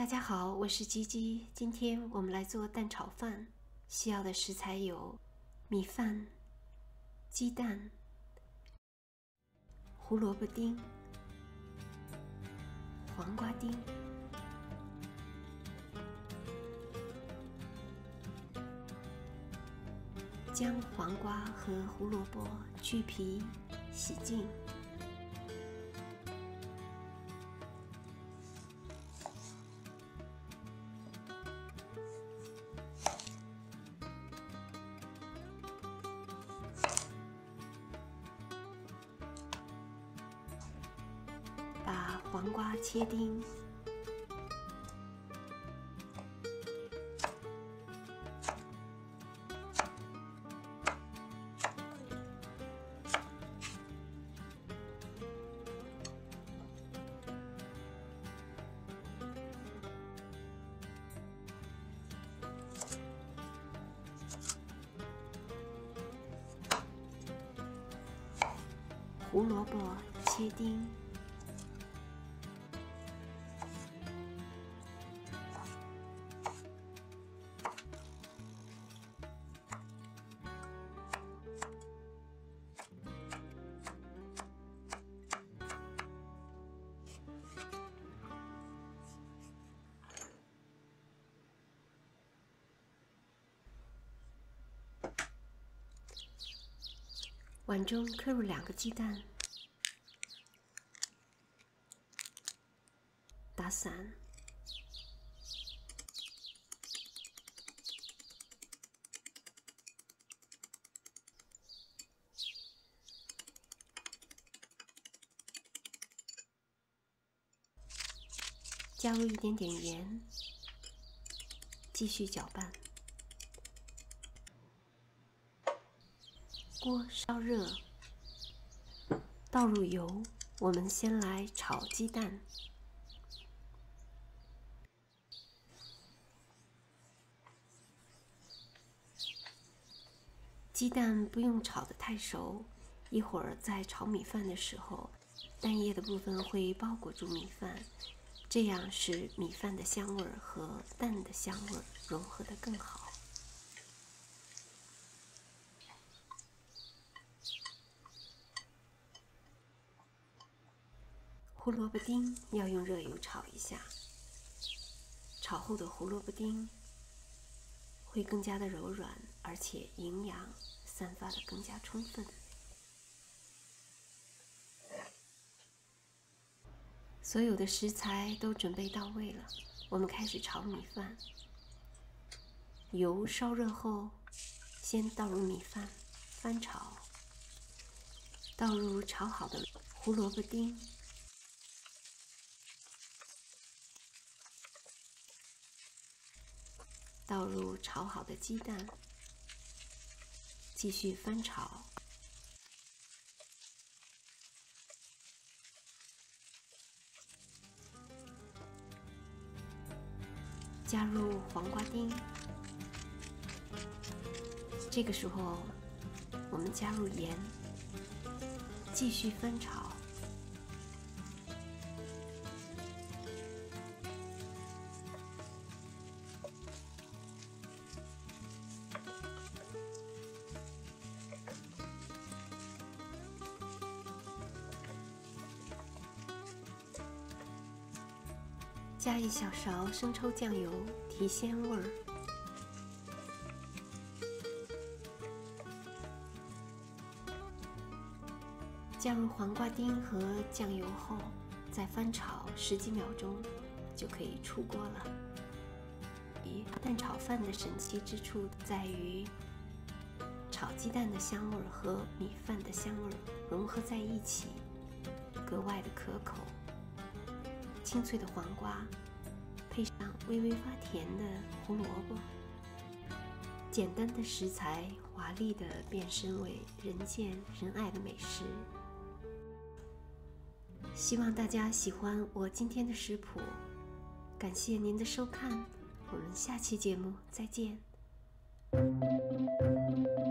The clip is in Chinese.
家好，我是吉吉。今天我们来做蛋炒饭，需要的食材有米饭、鸡蛋、胡萝卜丁、黄瓜丁。将黄瓜和胡萝卜去皮、洗净。把黄瓜切丁，胡萝卜切丁。碗中刻入2个鸡蛋，打散。加入一点点盐，继续搅拌。锅烧热，倒入油。我们先来炒鸡蛋。鸡蛋不用炒得太熟，一会儿在炒米饭的时候，蛋液的部分会包裹住米饭，这样使米饭的香味和蛋的香味融合得更好。胡萝卜丁要用热油炒一下，炒后的胡萝卜丁会更加的柔软，而且营养散发得更加充分。所有的食材都准备到位了，我们开始炒米饭。油烧热后，先倒入米饭，翻炒，倒入炒好的胡萝卜丁。倒入炒好的鸡蛋，继续翻炒。加入黄瓜丁，这个时候我们加入盐，继续翻炒。加1小勺生抽酱油，提鲜味儿。加入黄瓜丁和酱油后，再翻炒10几秒钟，就可以出锅了。蛋炒饭的神奇之处在于，炒鸡蛋的香味和米饭的香味融合在一起，格外的可口。清脆的黄瓜，配上微微发甜的胡萝卜，简单的食材，华丽的变身为人见人爱的美食。希望大家喜欢我今天的食谱，感谢您的收看，我们下期节目再见。